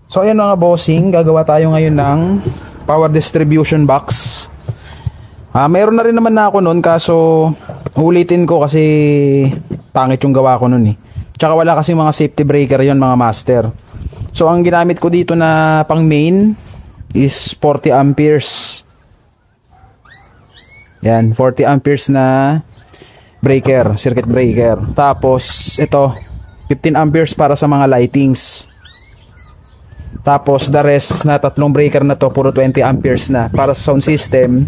So ayan mga bossing, gagawa tayo ngayon ng power distribution box. Meron na rin naman na ako nun, kaso ulitin ko kasi pangit yung gawa ko nun eh. Tsaka wala kasing mga safety breaker yon mga master. So ang ginamit ko dito na pang main is 40 amperes. Yan, 40 amperes na breaker, circuit breaker. Tapos ito 15 amperes para sa mga lightings. Tapos the rest na tatlong breaker na to puro 20 amperes na para sa sound system,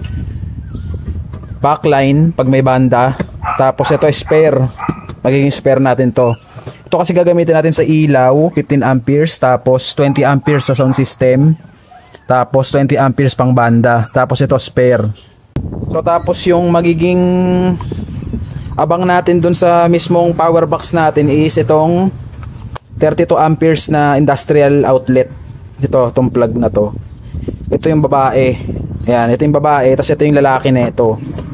backline pag may banda. Tapos ito spare, magiging spare natin to. Ito kasi gagamitin natin sa ilaw, 15 amperes. Tapos 20 amperes sa sound system. Tapos 20 amperes pang banda. Tapos ito spare. So tapos yung magiging abang natin dun sa mismong power box natin is itong 32 amperes na industrial outlet. Itong plug na to. Ito yung babae. Ayan, ito yung babae. Tapos ito yung lalaki na ito.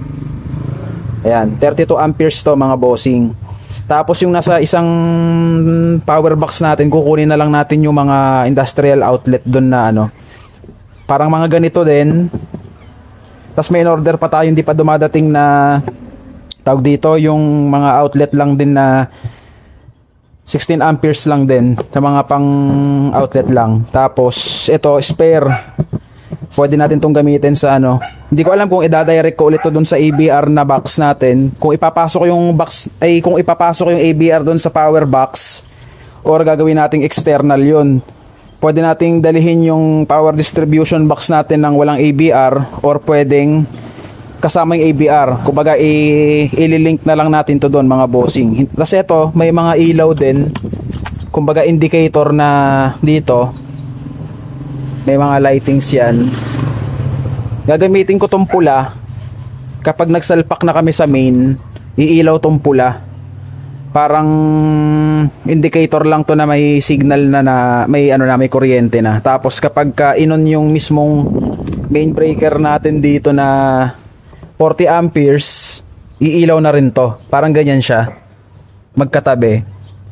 Ayan, 32 amperes to mga bossing. Tapos yung nasa isang power box natin, kukunin na lang natin yung mga industrial outlet dun na ano. Parang mga ganito din. Tapos may in-order pa tayo, hindi pa dumadating na tawag dito, yung mga outlet lang din na 16 amperes lang din, sa mga pang outlet lang. Tapos ito spare, pwede natin tong gamitin sa ano, hindi ko alam kung i-direct ko ulit to dun sa ABR na box natin, kung ipapasok yung box ay kung ipapasok yung ABR dun sa power box or gagawin nating external yun. Pwede nating dalihin yung power distribution box natin ng walang ABR, or pwedeng kasama yung ABR. Kumbaga i-link na lang natin to doon mga bossing. Kasi ito may mga ilaw din, kumbaga indicator na dito. May mga lightings yan. Gagamitin ko tong pula. Kapag nagsalpak na kami sa main, iilaw tong pula. Parang indicator lang to na may signal na may ano na, may kuryente na. Tapos kapag inon yung mismong main breaker natin dito na 40 amperes, iilaw na rin to. Parang ganyan siya, magkatabi.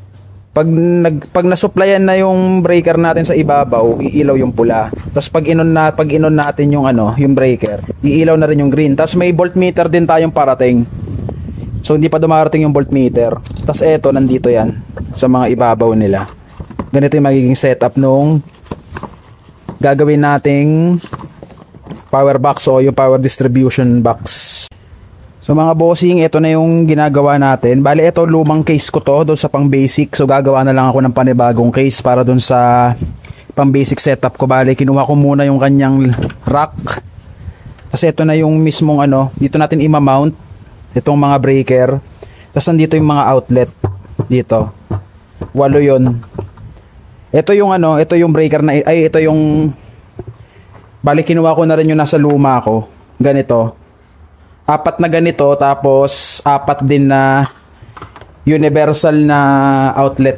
Pag nasupplyan na yung breaker natin sa ibabaw, iilaw yung pula. Tapos pag inon natin yung ano, yung breaker, iilaw na rin yung green. Tapos may voltmeter din tayong parating. So hindi pa dumarating yung voltmeter. Tapos eto, nandito yan sa mga ibabaw nila. Ganito yung magiging setup nung gagawin nating power box o yung power distribution box. So mga bossing, ito na yung ginagawa natin. Bali ito, lumang case ko to doon sa pang basic. So gagawa na lang ako ng panibagong case para doon sa pang basic setup ko. Bali kinuha ko muna yung kanyang rack. Kasi ito na yung mismong ano, dito natin i-mount itong mga breaker. Tapos nandito yung mga outlet dito. 8 yun. Ito yung ano, ito yung breaker na ay ito yung bali kinuha ko na rin yung nasa luma ko. Ganito. 4 na ganito, tapos 4 din na universal na outlet.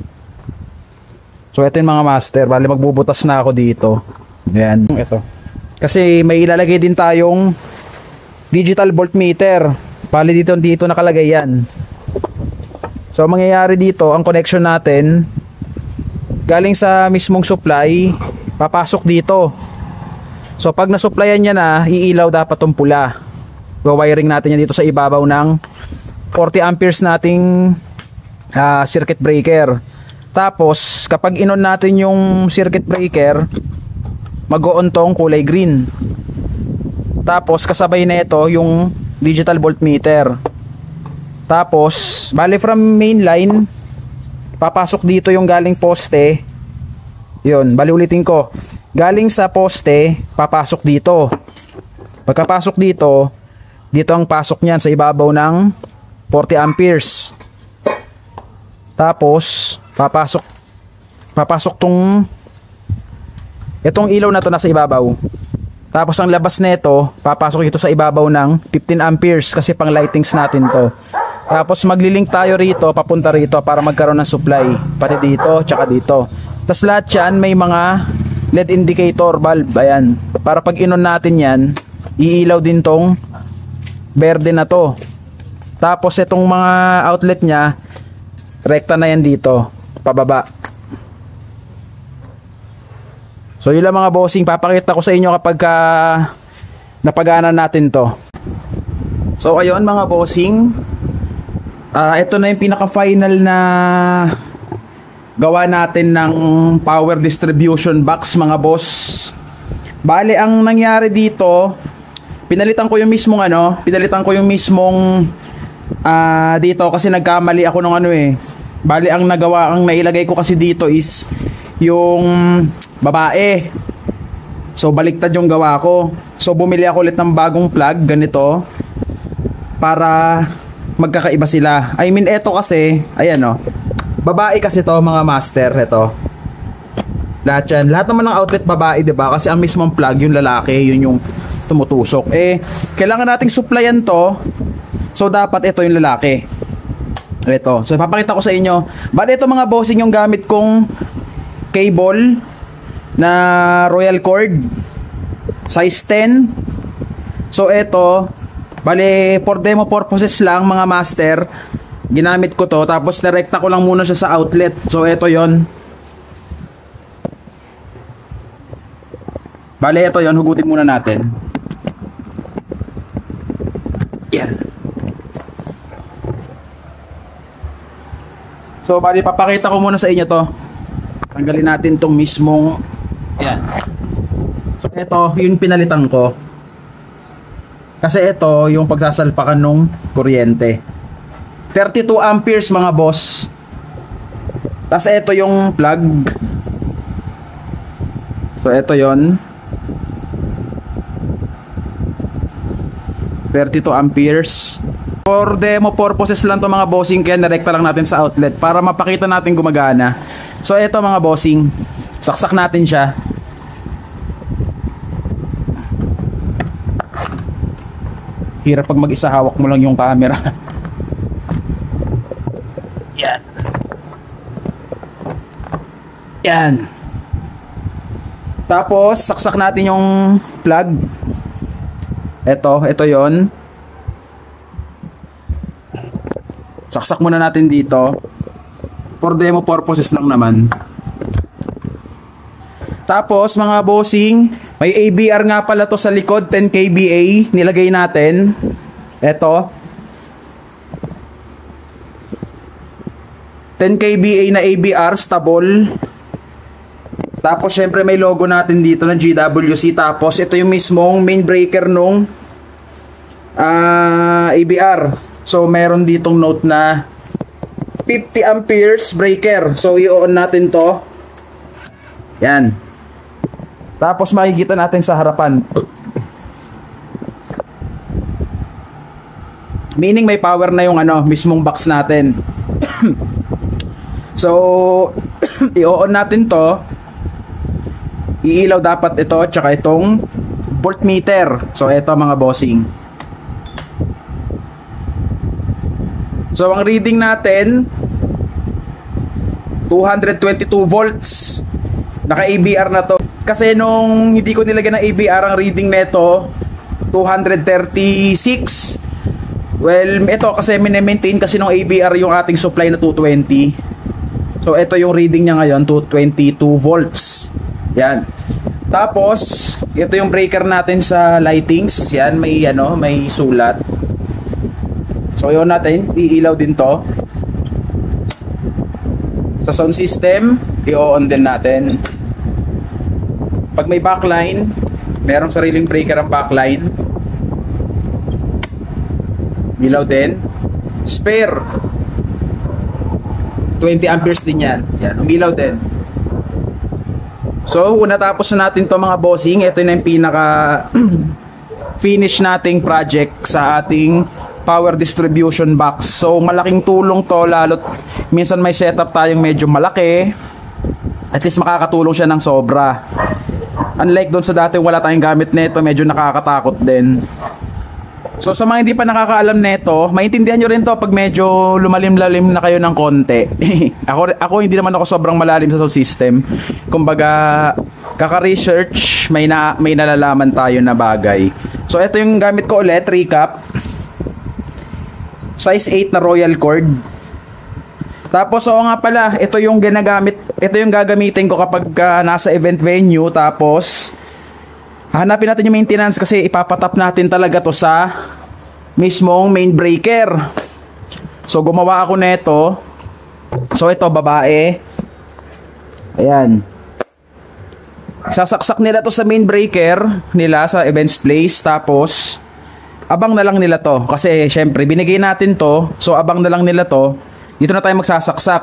So ito yung mga master. Bali magbubutas na ako dito. Ayan. Ito. Kasi may ilalagay din tayong digital voltmeter. Bali dito nakalagay yan. So mangyayari dito, ang connection natin galing sa mismong supply, papasok dito. So pag nasupplyan niya na, iilaw dapat tong pula. Wiring natin yan dito sa ibabaw ng 40 amperes nating circuit breaker. Tapos kapag inon natin yung circuit breaker, mag-o-on tong kulay green. Tapos kasabay na ito yung digital voltmeter. Tapos bali from main line, papasok dito yung galing poste. Yun, bali ulitin ko. Galing sa poste, papasok dito. Pagkapasok dito, dito ang pasok niyan sa ibabaw ng 40 amperes. Tapos papasok itong ilaw na to nasa ibabaw. Tapos ang labas nito, papasok ito sa ibabaw ng 15 amperes kasi pang lightings natin to. Tapos maglilink tayo rito, papunta rito para magkaroon ng supply. Pati dito, tsaka dito. Tapos lahat yan may mga LED indicator bulb. Ayan. Para pag inon natin yan, iilaw din tong berde na to. Tapos itong mga outlet nya, rekta na yan dito, pababa. So yun lang mga bossing, papakita ko sa inyo kapag napagana natin to. So ayun mga bossing, ito na yung pinaka final na gawa natin ng power distribution box mga boss. Bale ang nangyari dito, pinalitan ko yung mismong dito kasi nagkamali ako nung Bale ang nailagay ko kasi dito is yung babae. So baliktad yung gawa ko. So bumili ako ulit ng bagong plug ganito para magkakaiba sila. I mean eto kasi, ayan babae kasi to mga master, eto. Lahat naman ng outlet babae, 'di ba? Kasi ang mismong plug yung lalaki, yun yung tumutusok. Kailangan nating supplyan to. So dapat ito yung lalaki. Ito. So ipapakita ko sa inyo. Bale ito mga bossing yung gamit kong cable na Royal Cord size 10. So ito, bale for demo purposes lang mga master, ginamit ko to, tapos direkta ko lang muna siya sa outlet. So ito yon. Bale ito yon, hugutin muna natin. Yan. So bali papakita ko muna sa inyo to. Tanggalin natin tong mismong yan. So ito yung pinalitan ko. Kasi ito yung pagsasalpakan ng kuryente. 32 amperes mga boss. Tapos ito yung plug. So ito yon. 32 amperes. For demo purposes lang to mga bossing, kaya direkta lang natin sa outlet para mapakita natin gumagana. So ito mga bossing, saksak natin siya. Hirap pag mag-isa, hawak mo lang yung camera. Yan. Yan. Tapos saksak natin yung plug. Ito yon. Saksak muna natin dito. For demo purposes lang naman. Tapos mga bossing, may ABR nga pala to sa likod, 10 kVA nilagay natin. Ito 10 kVA na ABR stable. Tapos syempre may logo natin dito ng GWC. Tapos ito yung mismong main breaker nung ABR. So meron ditong note na 50 amperes breaker. So i-on natin to. Yan. Tapos makikita natin sa harapan. Meaning may power na yung mismong box natin. So i-on natin to. Iilaw dapat ito tsaka itong voltmeter. So ito mga bossing. So ang reading natin 222 volts. Naka ABR na to. Kasi nung hindi ko nilagyan ng ABR, ang reading nito 236. Well, ito kasi mini-maintain kasi ng ABR yung ating supply na 220. So ito yung reading niya ngayon, 222 volts. Yan. Tapos ito yung breaker natin sa lightings. Yan, may sulat. So yun natin, iilaw din to. Sa sound system, i-on din natin. Pag may backline, merong sariling breaker ang backline. Ilaw din. Spare 20 amperes din yan. Yan, umilaw din. So, natapos na natin to mga bossing. Ito na yung pinaka finish nating project sa ating power distribution box. So malaking tulong to, lalo't minsan may setup tayong medyo malaki. At least makakatulong siya ng sobra. Unlike doon sa dati wala tayong gamit nito, medyo nakakatakot din. So sa mga hindi pa nakakaalam nito, maintindihan nyo rin to pag medyo lumalim-lalim na kayo ng konti. ako hindi naman ako sobrang malalim sa sound system. Kumbaga kaka-research, may nalalaman tayo na bagay. So ito yung gamit ko ulit, recap. Size 8 na Royal Cord. Tapos oo nga pala, ito yung gagamitin ko kapag nasa event venue. Tapos hanapin natin yung maintenance kasi ipapatap natin talaga to sa mismong main breaker. So gumawa ako nito. So ito babae. Ayan. Sasaksak nila to sa main breaker nila sa events place. Tapos abang na lang nila to. Kasi syempre binigay natin to. So abang na lang nila to. Dito na tayo magsasaksak.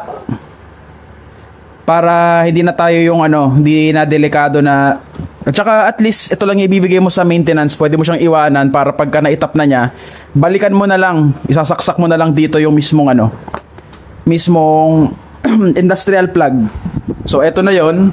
Para hindi na tayo yung hindi na delikado na. At saka at least ito lang ibibigay mo sa maintenance. Pwede mo siyang iwanan para pagka naitap na niya, balikan mo na lang. Isasaksak mo na lang dito yung mismong mismong industrial plug. So eto na yon.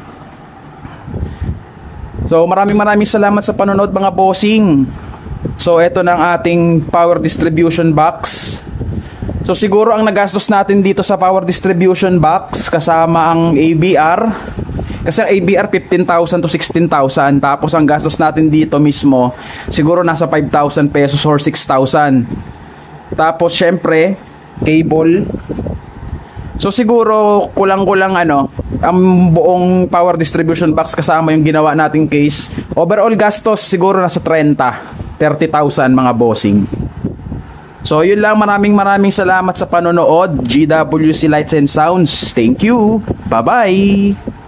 So maraming salamat sa panonood mga bossing. So eto na ang ating power distribution box. So siguro ang nagastos natin dito sa power distribution box kasama ang ABR. Kasi ang ABR 15,000 to 16,000. Tapos ang gastos natin dito mismo siguro nasa 5,000 pesos or 6,000. Tapos syempre cable. So siguro kulang-kulang ang buong power distribution box kasama yung ginawa nating case. Overall gastos siguro nasa 30,000 mga bossing. So yun lang, maraming salamat sa panonood. GWC Lights and Sounds. Thank you. Bye-bye.